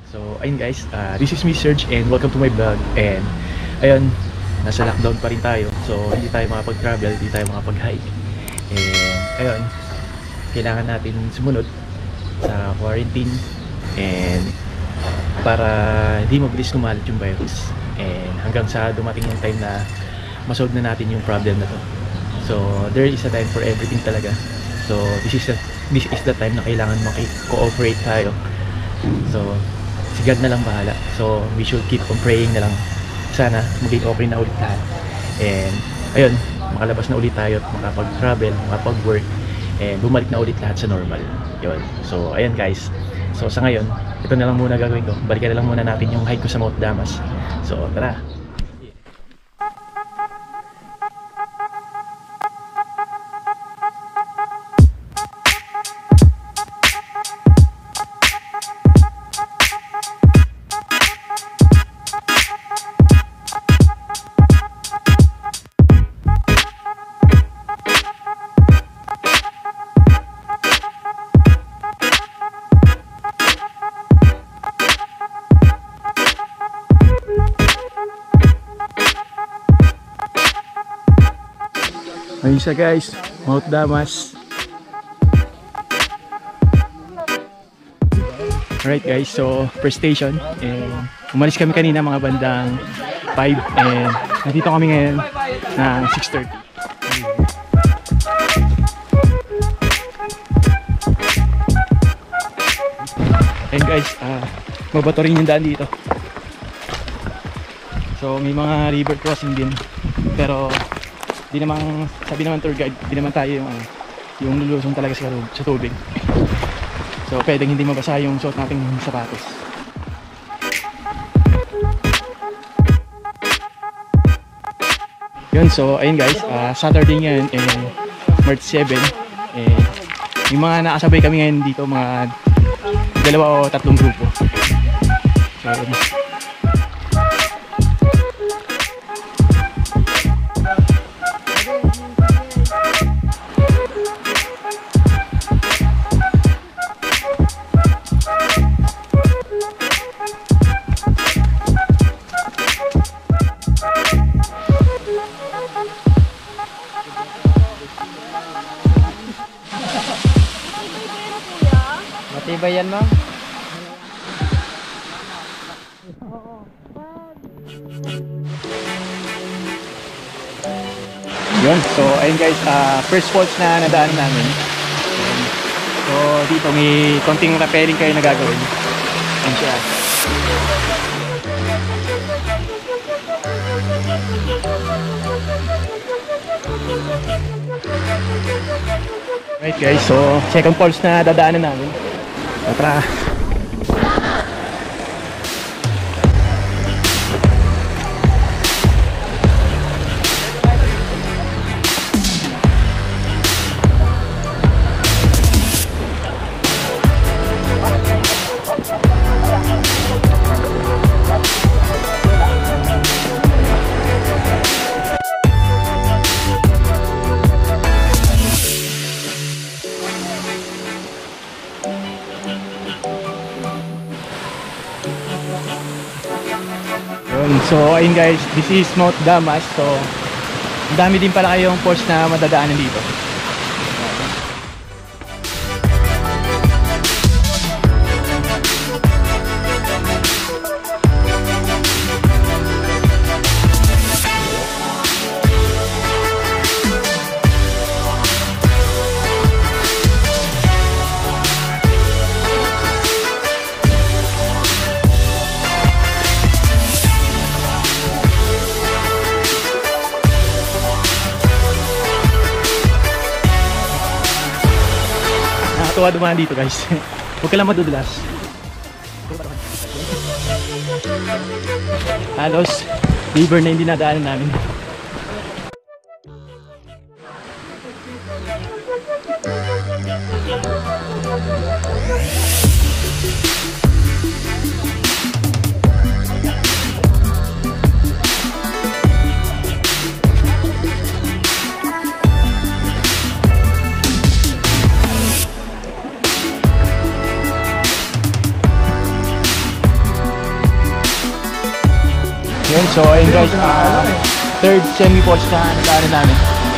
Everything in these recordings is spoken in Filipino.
So ayun guys, this is me Serge and welcome to my vlog. And ayun, nasa lockdown pa rin tayo. So hindi tayo makapag-travel, hindi tayo makapag-hike. And ayun, kailangan natin sumunod sa quarantine and para hindi mabilis kumalat yung virus. And hanggang sa dumating yung time na masolve na natin yung problem na to. So there is a time for everything talaga. So this is the time na kailangan maki-cooperate tayo. So si God na lang bahala. So we should keep on praying na lang. Sana maging okay na ulit lahat. And ayun, makalabas na ulit tayo at makapag-travel, makapag-work, and bumalik na ulit lahat sa normal. Yun. So ayun guys. So sa ngayon, ito na lang muna gagawin ko. Balikan na lang muna natin yung hike ko sa Mount Damas. So tara. Ayun siya guys, Mount Damas. Alright guys, so first station. Umalis kami kanina mga bandang 5 and nandito kami ngayon na 6:30. And guys, mabato rin yung daan dito. So may mga river crossing din. Pero di naman, sabi naman tour guide, di naman tayo yung lulusong talaga sa tubig. So pwedeng hindi mabasa yung suot nating sapatos. Yun, so ayun guys, Saturday ngayon, March 7. Yung mga nakasabay kami ngayon dito, mga 2 o 3 grupo. So yun. Matibay yan, ma'am. Yun, so ayun guys, first falls na nadaan namin. So dito may konting rappelling kayo na gagawin. Ayun siya. Right guys, so second falls na dadaanan namin. Tara. So ayun guys, this is Mount Damas. So ang dami din pala kayong falls na madadaanan dito. Nakakatuwa dumaan dito guys. Huwag ka lang madudulas. Halos river na hindi nadaanan namin. Yun, so ayun guys, third semi-falls na nadaanan namin.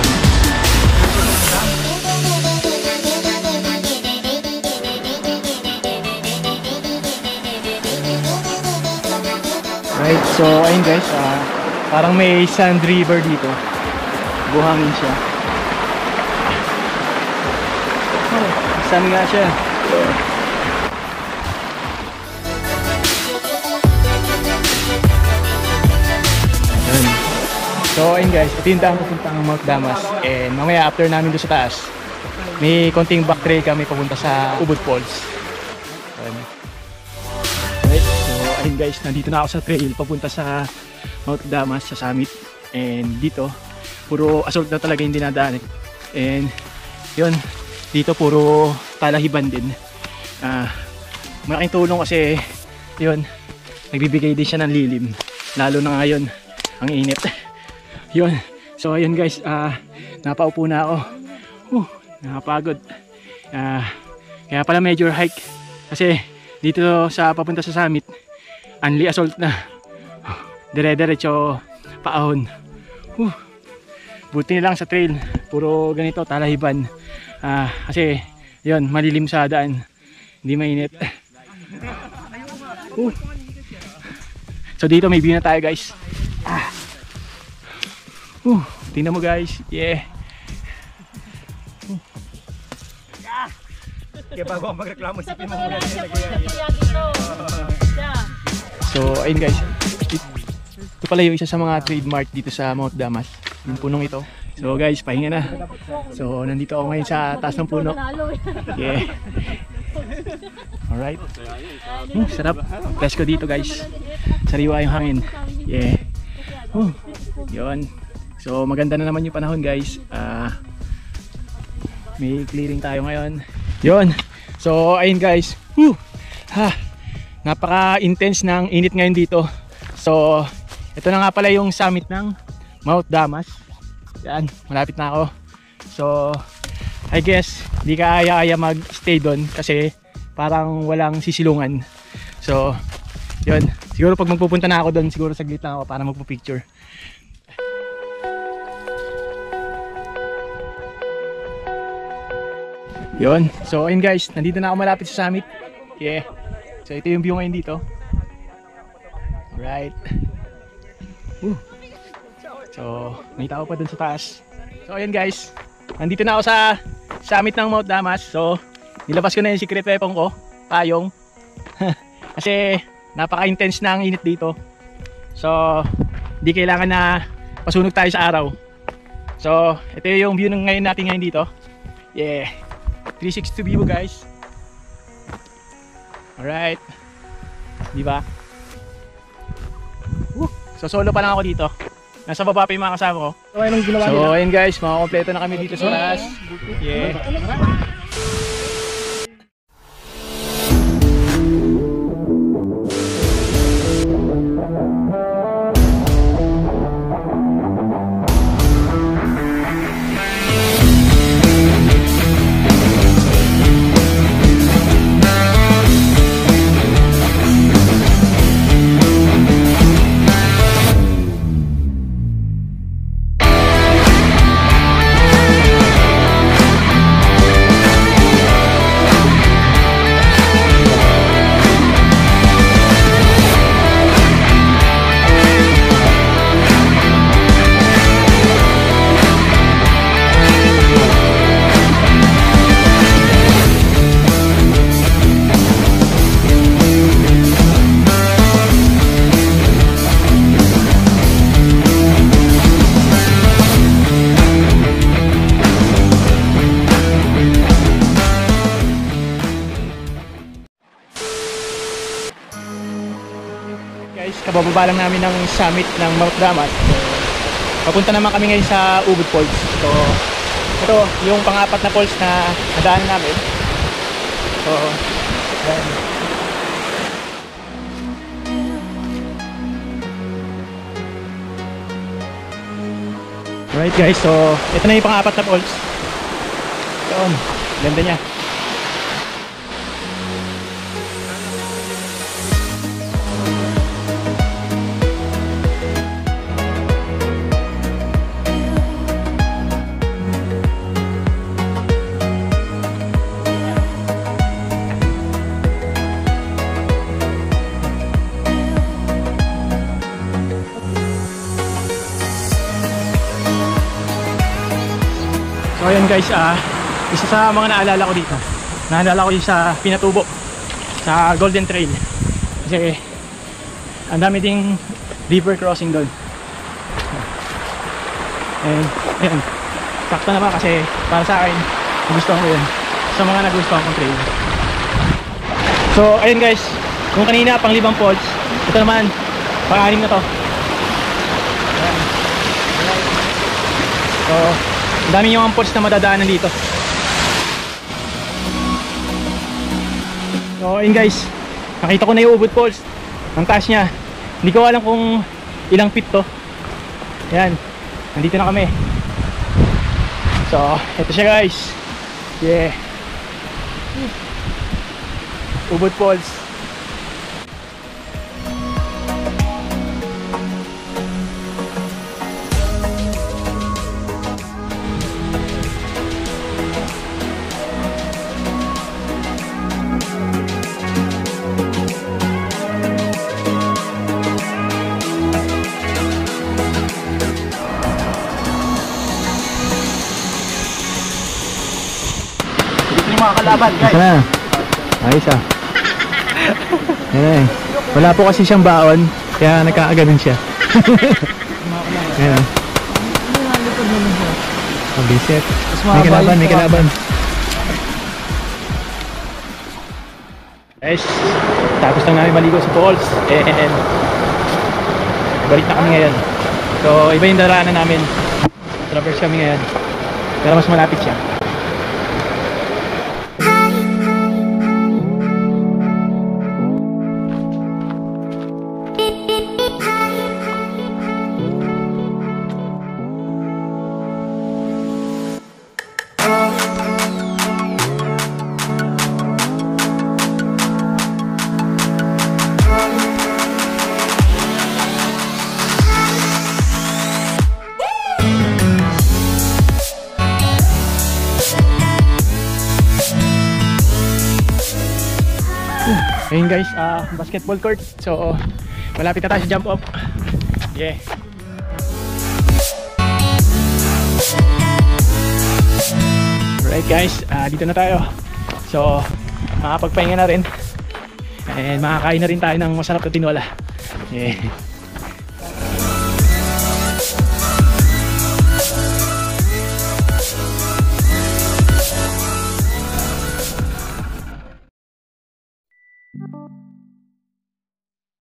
Right, so ayun guys, parang may sand river dito. Buhangin siya. Oh, sand nga siya. So ayun guys, ito yung daan papuntang Mount Damas. And mamaya after namin doon sa taas, may konting back trail kami papunta sa Ubud Falls. Right, so ayun guys, nandito na ako sa trail papunta sa Mount Damas, sa summit. And dito, puro assault na talaga yung dinadaanan. And yun, dito puro talahiban din. Malaking tulong kasi yun, nagbibigay din siya ng lilim. Lalo na ngayon, ang init. Yun, so ayun guys, napaupo na ako. Nakapagod. Kaya pala major hike. Kasi dito sa papunta sa summit, only assault na. Dire-diretso paahon. Buti na lang sa trail, puro ganito talahiban. Kasi yun, malilim sa daan, hindi mainit. So dito may view na tayo guys. Tingnan mo guys, yeah. Kaya bago ako magreklamo, sipin mo muna. So ayun guys, ito pala yung isa sa mga trademark dito sa Mount Damas, yung punong ito. So guys, pahinga na. So nandito ako ngayon sa taas ng puno. Yeah. Alright. Sarap. Bless ko dito guys. Sariwa yung hangin. Yeah. Yun. So maganda na naman yung panahon guys. May clearing tayo ngayon. Yun. So ayun guys. Napaka-intense ng init ngayon dito. So ito na nga pala yung summit ng Mount Damas. Yan, malapit na ako. So I guess di ka aya-aya mag-stay doon kasi parang walang sisilungan. So yun. Siguro pag magpupunta na ako doon, siguro saglit lang ako para magpo-picture. Yun. So ayun guys, nandito na ako malapit sa summit. Yeah. So ito yung view ngayon dito. Alright. So may tao pa dun sa taas. So ayun guys, nandito na ako sa summit ng Mount Damas. So nilabas ko na yung secret weapon ko, payong. Kasi napaka-intense na ang init dito. So di kailangan na pasunog tayo sa araw. So ito yung view ng ngayon natin ngayon dito. Yeah. 360 view guys. Alright. Diba? So solo pa lang ako dito. Nasa baba pa yung mga kasama ko. So ayun guys, makakompleto na kami dito sa taas. Yeah. Kabababa lang namin ng summit ng Mount Damas. So, papunta naman kami ngayon sa Ubud Falls. So, ito yung pang-apat na falls na nadaanan namin. So, ayan. Alright guys, so ito na yung pang-apat na falls. Yun, ganda niya. ayun guys, isa sa mga naalala ko dito. Naalala ko yung sa Pinatubo, sa Golden Trail. Kasi ang dami ding river crossing doon. And ayun, sakto naman kasi para sa akin, nagustuhan ko yun. Sa mga nagustuhan kong trail. So ayun guys, kung kanina pang 5 falls, ito naman, pang-anim na to. Ayan. So, ang dami yung falls na madadaanan dito. So ayun guys, nakita ko na yung Ubud Falls. Ang taas niya, hindi ko alam kung ilang feet to. Ayan, nandito na kami. So, ito siya guys. Yeah. Ubud Falls. Mga kalaban, guys. Ito na. Ayos Ayan. Wala po kasi siyang baon, kaya nagkakaganon siya. Ayan. Mabisit. May kalaban. Guys, tapos lang namin maligo sa falls. And balik na kami ngayon. So, iba yung daraanan namin. Traverse kami ngayon. Pero mas malapit siya. Ayun guys, basketball court. So, malapit na tayo sa jump off. Yeah. Alright guys, dito na tayo. So, makapagpahinga na rin. And makakain na rin tayo ng masarap na tinola. Yeah.